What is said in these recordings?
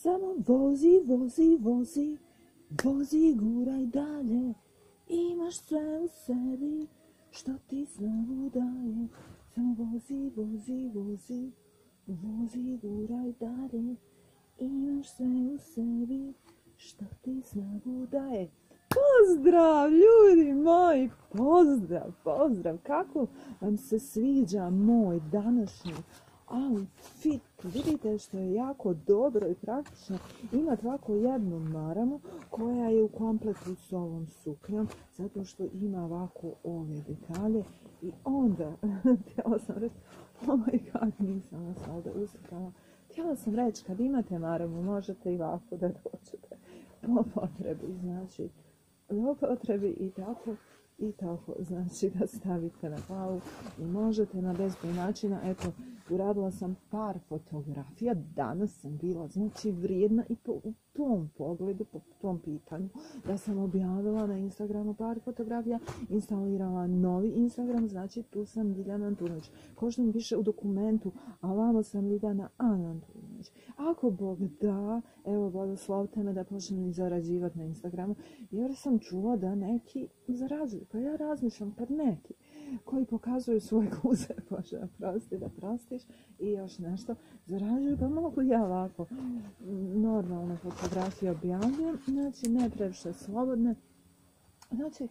Samo vozi, vozi, vozi, vozi, guraj dalje. Imaš sve u sebi, što ti snagu daje. Samo vozi, vozi, vozi, vozi, guraj dalje. Imaš sve u sebi, što ti snagu daje. Pozdrav, ljudi moji, pozdrav. Kako vam se sviđa moj današnji outfit? Vidite što je jako dobro i praktično imati ovako jednu maramu koja je u kompletu s ovom suknjom, zato što ima ovako ove detalje. I onda, htjela sam reći, oh my god, nisam vas ovdje uslikala. Htjela sam reći, kad imate maramu, možete i ovako da dođete po potrebi, znači, po potrebi i tako, znači da stavite na glavu i možete na bezbroj načina. Eto, uradila sam par fotografija, danas sam bila, znači, vrijedna i u tom pogledu, po tom pitanju, da sam objavila na Instagramu par fotografija, instalirala novi Instagram, znači tu sam Ljiljana Antunović. Ko što mi piše u dokumentu, a vamo sam Ljiljana Antunović. Ako Bog da, evo, blagoslovite me da počnem i zarađivati na Instagramu, jer sam čula da neki zarađuju. Pa ja razmišljam, kad neki koji pokazuju svoje guze, Bože, prosti da prostiš, i još nešto zarađuju, pa mogu ja ovako normalne fotografije objavljujem, znači ne previše slobodne, znači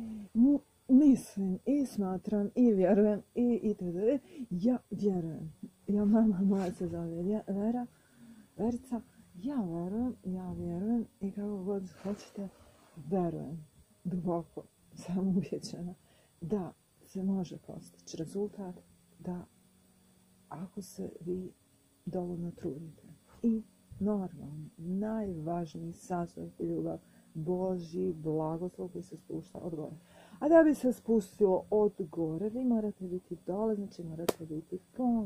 mislim i smatram i vjerujem i itd. Ja vjerujem. Ja, mama moja se zove Verica, ja vjerujem i kako god hoćete, verujem duboko, sam uvjećena da se može postići rezultat, da ako se vi dovoljno trudite. I normalno, najvažniji sazor ljubav, Božji blagoslov koji se spušta od gore. A da bi se spustilo od gore, vi morate biti dole, znači morate biti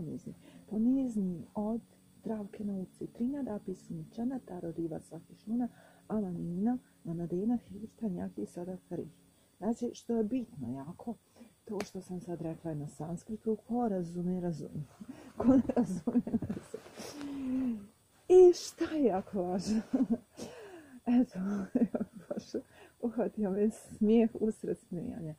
ponizni od travke na uci. Trina da pisničana, taro riva sahišnuna, amanina, manadena, hirta, njaki, sada karih. Znači, što je bitno jako, to što sam sad rekla je na sanskritu, ko razumije, razumije. Ko ne razumije, ne razumije. I šta je jako važno? Eto, baš uhvatio me smijeh usred smijanja.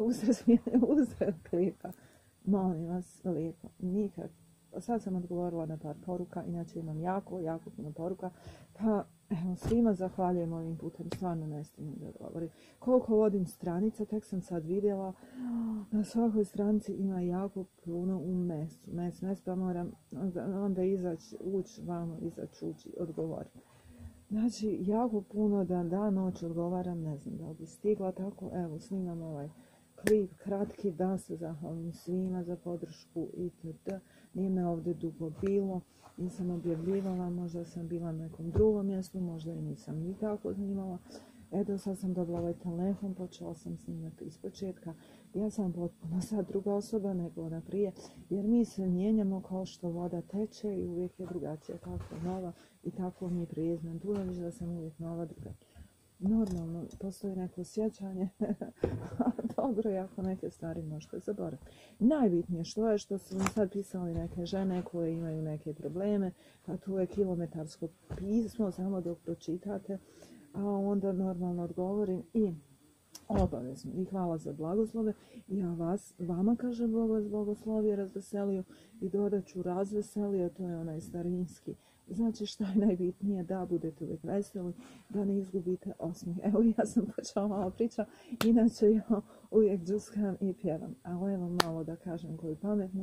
Usred klipa. Molim vas, lijepo, nikad. Sad sam odgovorila na par poruka, inače imam jako puno poruka. Pa, evo, svima zahvaljujem ovim putem, stvarno ne stignem da odgovorim. Koliko vodim stranica, tek sam sad vidjela, na svakoj stranici ima jako puno u mes, pa moram onda ući, odgovoriti. Znači, jako puno dan noć odgovaram, ne znam da li bi stigla, tako, evo, snimam ovaj klip kratki, da se zahvalim svima za podršku itd. Nije me ovdje dugo bilo, nisam objavljivala, možda sam bila na nekom drugom mjestu, možda i nisam nikako snimala. Eto, sad sam dobila ovaj telefon, počela sam snimati ispočetka. Ja sam potpuno sad druga osoba nego ona prije, jer mi se mijenjamo kao što voda teče i uvijek je drugačija, tako nova i tako mi je prijezno. Antunović da sam uvijek nova drugačija. Normalno, postoji neko sjećanje, dobro, jako neke stvari možete zaboraviti. Najbitnije što su vam sad pisali neke žene koje imaju neke probleme, pa tu je kilometarsko pismo, samo dok pročitate, a onda normalno odgovorim i obavezno. I hvala za blagoslove. Ja vama kažem Bog vas blagoslovio, razveselio i dodat ću razveselio, to je onaj starinski. Znači šta je najbitnije, da budete uvijek veseli, da ne izgubite osmijeh. Evo, ja sam počela malo pričati, inače ja uvijek džuskam i pjevam. Ali evo malo da kažem koju pametnu.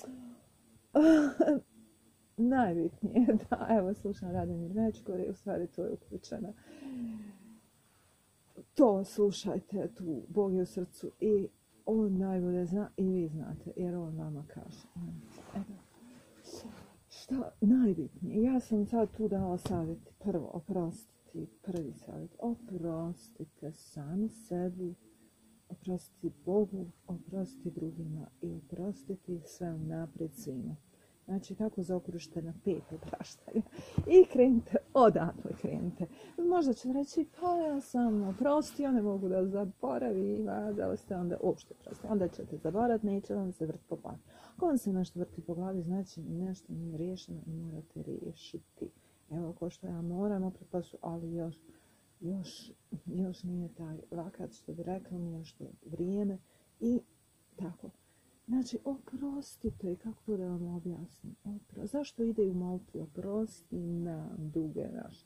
Najbitnije je da, evo, slušam Radomir Večkor i u stvari to je uključeno. To slušajte, tu Bog je u srcu i on najbolje zna i vi znate, jer on vama kaže. Evo. Šta najbitnije? Ja sam sad tu dala savjeti. Prvo, prvi savjet. Oprostite sami sebi, oprostiti Bogu, oprostiti drugima i oprostiti sve unaprijed svima. Znači, tako zaokružite na 5 opraštanja i krenite, odatle krenite. Možda će reći, pa ja sam oprostio, ne mogu da zaboravim, a da ste onda uopšte oprostili. Onda ćete zaboraviti, neće vam se vrti po glavi. Ako vam se nešto vrti po glavi, znači nešto nije riješeno i morate riješiti. Evo, ko što ja moram opet pasu, ali još nije taj vakat, što bi rekla mi, još to vrijeme i tako. Znači, oprostite, kako to da vam objasnim? Zašto ide u molitvi? Oprosti nam duge naše.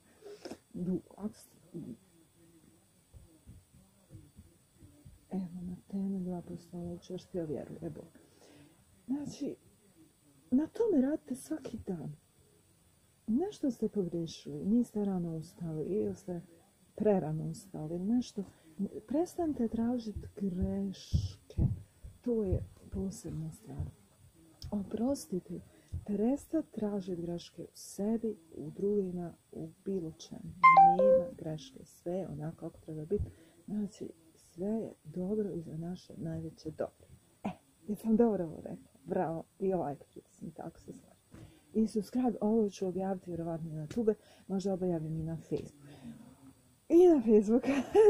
Evo, na temelju apostola čvrstio vjeruje Bog. Znači, na tome radite svaki dan. Nešto ste pogriješili, niste rano ustali ili ste prerano ustali, nešto. Prestanite tražiti greške. To je posebna stvar. Oprostite, prestati tražiti greške u sebi, u drugima, u bilo čemu. Nema greške, sve je onako kako treba biti. Znači, sve je dobro i za naše najveće dobro. Jesam dobro ovo rekla? Bravo, i like, sam tako se slažem. I subscribe, ovo ću objaviti vjerovatno na YouTube, možda objavim i na Facebook. I na Facebook,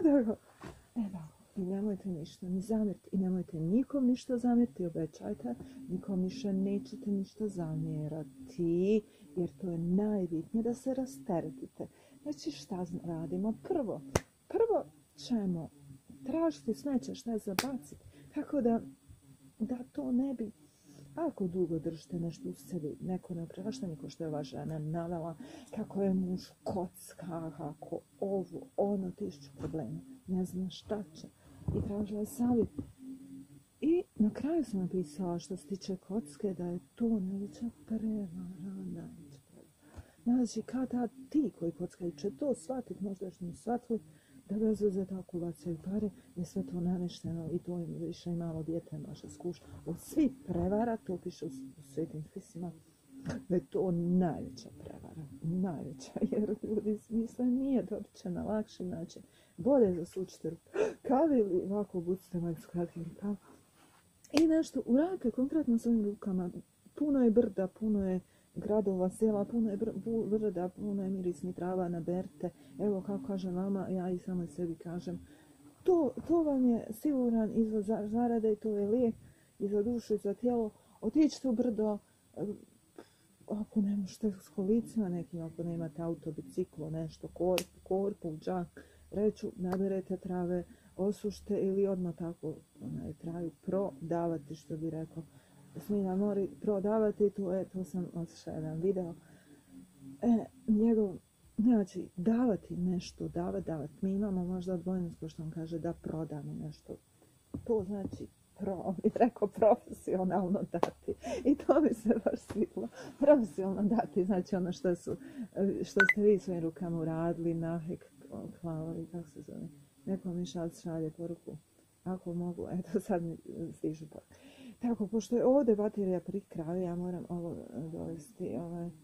I nemojte ništa ni zamjeriti. I nemojte nikom ništa zamjeriti, obećajte. Nikom više nećete ništa zamjerati, jer to je najbitnije da se rasteretite. Znači šta radimo? Prvo ćemo tražiti smeće šta je zabaciti. Kako da to ne bi, ako dugo držite nešto u sebi, neko ne opraštanje, ko što je ova žena navela, kako je muž kocka, kako ovo, ono, 1000 problema. Ne zna šta će. I tražila je savjet. I na kraju sam napisala što se tiče kocke, da je to najveća prevara. Znači, kada ti koji kockaju će to shvatiti, možda još ne shvatili, da bez veze tako bacaju pare, je sve to namešteno i to im više i malo dijete može skušati. Od svih prevara, to piše u svetim spisima, da je to najveća prevara. Najveća, jer ljudi misle nije dobit će na lakši način. Bolje zaslučite rukavi ili ovako bucite s kratkim rukama. I nešto uradite konkretno svojim rukama. Puno je brda, puno je gradova, sela, puno je brda, puno je mirisnih trava, naberite. Evo kako kažem vama, ja i samo sebi kažem. To vam je siguran izvod zarade i to je lijek i za dušu i za tijelo. Otićete u brdo, ako ne možete s kolicima nekim, ako nemate auto, biciklo, nešto, korpu, džak, reću, naberete trave, osušte ili odmah tako traju prodavati, što bi rekao Smilja Mori, prodavati, to sam otišla jedan video. Znači, davati nešto, davati. Mi imamo možda odbojnost, ko što vam kaže, da prodamo nešto. To znači, profesionalno dati. I to mi se baš svidilo. Profesionalno dati, znači ono što ste vi svojim rukama uradili, nahek, hvalovi, kako se zove. Neko mi šalje poruku. Ako mogu, eto sad mi stižu poruku. Tako, pošto je ovdje baterija pri kraju, ja moram ovo dovesti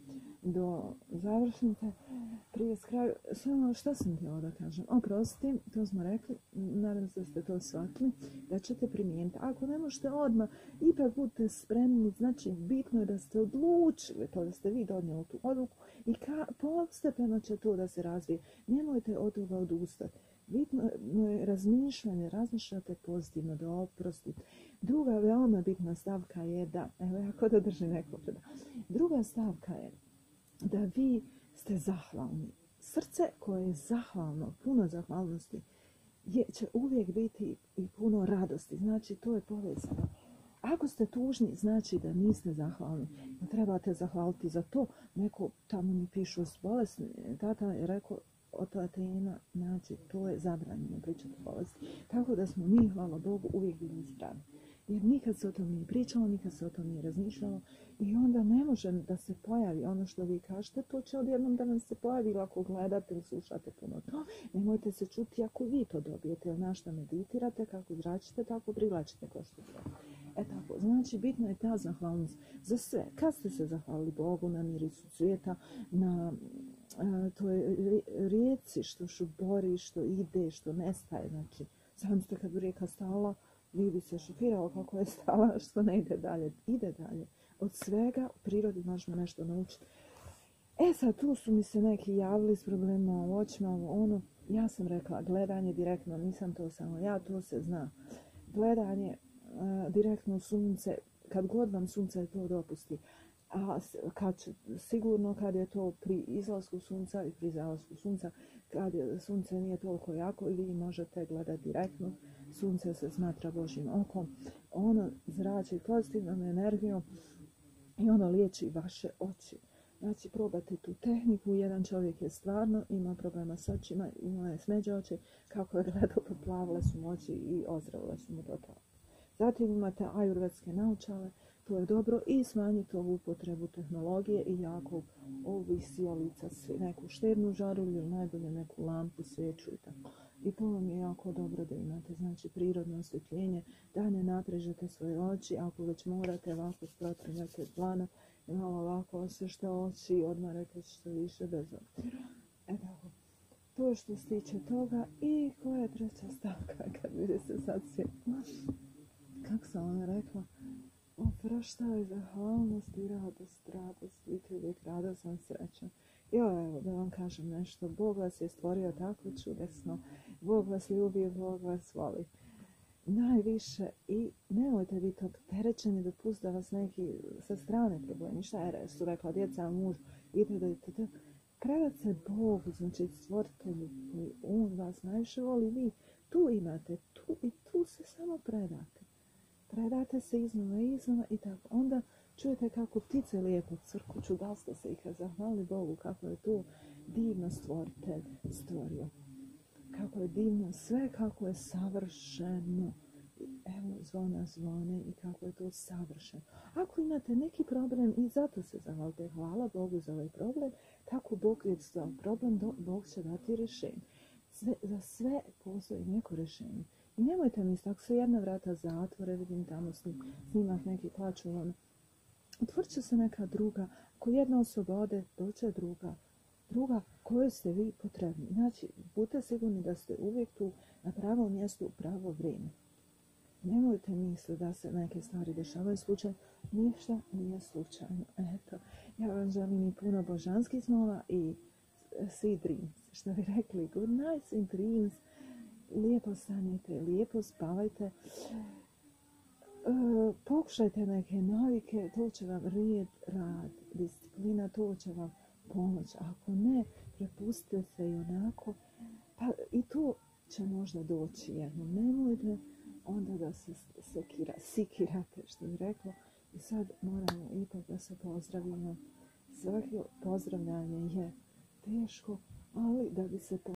do završnice. Prije s kraju, samo što sam htjela da kažem. Oprosti, to smo rekli, nadam se da ste to shvatili, da ćete primijeniti. Ako ne možete odmah, ipak budete spremni, znači bitno je da ste odlučili to, da ste vi donijeli tu odluku i postepeno će to da se razvije. Nemojte od toga odustati. Bitno je razmišljanje, razmišljate pozitivno, da oprostite. Druga veoma bitna stavka je da, evo ja kod da držim neko preda. Druga stavka je da vi ste zahvalni. Srce koje je zahvalno, puno zahvalnosti, će uvijek biti i puno radosti. Znači, to je povezano. Ako ste tužni, znači da niste zahvalni. Da trebate zahvaliti za to. Neko tamo mi pišu s bolesni. Tata je rekao, od Atena, znači to je zabranjeno pričati o bolesti. Tako da smo mi, hvala Bogu, uvijek bili zdravi. Jer nikad se o tom nije pričalo, nikad se o tom nije razmišljalo i onda ne može da se pojavi ono što vi kažete, to će odjednom da nam se pojavi ako gledate ili slušate puno to. Nemojte se čuti ako vi to dobijete, jer na što meditirate, kako zračite, tako privlačite ko što treba. Tako, znači bitna je ta zahvalnost za sve. Kad ste se zahvalili Bogu na mirisu cvijeta, na toj rijeci što šubori, što ide, što nestaje, znači sam ste kad bi rijeka stala, vi bi se šokirao kako je stala, što ne ide dalje. Ide dalje. Od svega u prirodi možemo nešto naučiti. Sad tu su mi se neki javili s problemima u očima, ono. Ja sam rekla gledanje direktno, nisam to samo ja, to se zna. Gledanje direktno u sunce, kad god vam sunce to dopusti. A sigurno kad je to pri izlasku sunca i pri zalasku sunca, kad sunce nije toliko jako i vi možete gledati direktno, sunce se smatra Božjim okom, ono zrači pozitivnom energijom i ono liječi vaše oči. Znači, probate tu tehniku. Jedan čovjek je stvarno imao problema s očima, imao je smeđe oči, kako je gledao, poplavile su mu oči i ozdravile su mu totalno. Zatim imate ajurvedske naočale, to je dobro, i smanjite ovu upotrebu tehnologije i jako ovih sijalica, neku štednu žarulju ili najbolje neku lampu, svijeću i tako. I to vam je jako dobro da imate, znači prirodno osvjetljenje, da ne naprežete svoje oči, ako već morate ovako protrljate dlana i malo ovako osvješte oči i odmarate što više bez obzira. Tako. To je što se tiče toga. I koja je treća stavka kad vidi se sad svijet? Kako sam vam rekla? Opraštaj, zahvalnost i radost, biti uvijek radosan, srećan. Evo da vam kažem nešto, Bog vas je stvorio tako čudesno, Bog vas ljubi, Bog vas voli najviše i nemojte biti opterećeni da pusti da vas neki sa strane problemi, šta je su rekla djeca, muž, itd. Predat se Bogu, znači stvoritelju koji on vas najviše voli, vi tu imate, tu se samo predate. Predate se iznova i tako. Onda čujete kako ptice lijepo crkuću, da ste se ih zahvalili Bogu, kako je to divno stvoritelj stvorio. Kako je divno sve, kako je savršeno. Evo zvona zvone i kako je to savršeno. Ako imate neki problem i zato se zahvalite, hvala Bogu za ovaj problem, tako Bog je za problem, Bog će dati rješenje. Za sve postoji neko rješenje. I nemojte misliti, ako se jedna vrata zatvore, vidim tamo snimak neki plaću, otvorit će se neka druga. Ako jedna osoba ode, doće druga kojoj ste vi potrebni. Znači, budite sigurni da ste uvijek tu na pravom mjestu u pravo vrijeme. Nemojte misliti da se neke stvari dešavaju slučajno. Ništa nije slučajno. Eto, ja vam želim i puno božanskih snova i sweet dreams. Što bi rekli, good nights and dreams. Lijepo sanjajte, lijepo spavajte. Pokušajte neke navike, to će vam rad, disciplina, to će vam pomoć. Ako ne, prepustite se i onako, pa i to će možda doći jednom. Nemojte onda da se sikirate, što bi reklo. I sad moramo ipak da se pozdravimo. Svaki pozdravljanje je teško, ali da bi se